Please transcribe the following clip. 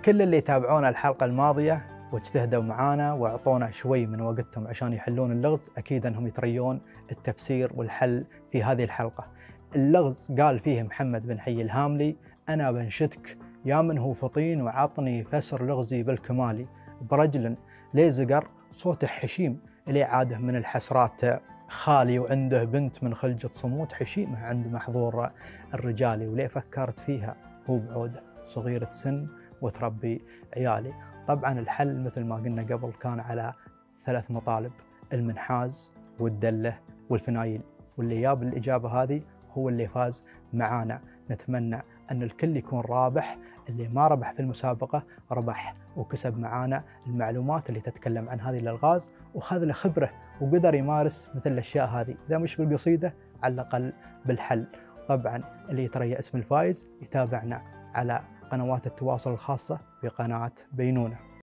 لكل اللي يتابعونا الحلقة الماضية واجتهدوا معانا وأعطونا شوي من وقتهم عشان يحلون اللغز، أكيد أنهم يتريون التفسير والحل في هذه الحلقة. اللغز قال فيه محمد بن حي الهاملي: أنا بنشدك يا من هو فطين وعطني فسر لغزي بالكمالي، برجل ليه زقر صوته حشيم إليه عاده من الحسرات خالي، وعنده بنت من خلجة صمود حشيمة عند محظور الرجالي، وليه فكرت فيها هو بعوده صغيرة سن وتربي عيالي. طبعا الحل مثل ما قلنا قبل كان على 3 مطالب: المنحاز والدلة والفنايل، واللي جاب الإجابة هذه هو اللي فاز معانا. نتمنى أن الكل يكون رابح، اللي ما ربح في المسابقة ربح وكسب معانا المعلومات اللي تتكلم عن هذه الألغاز، وخذ له خبرة وقدر يمارس مثل الأشياء هذه، إذا مش بالقصيدة على الأقل بالحل. طبعا اللي يتريأ اسم الفائز يتابعنا على قنوات التواصل الخاصة بقناة بينونة.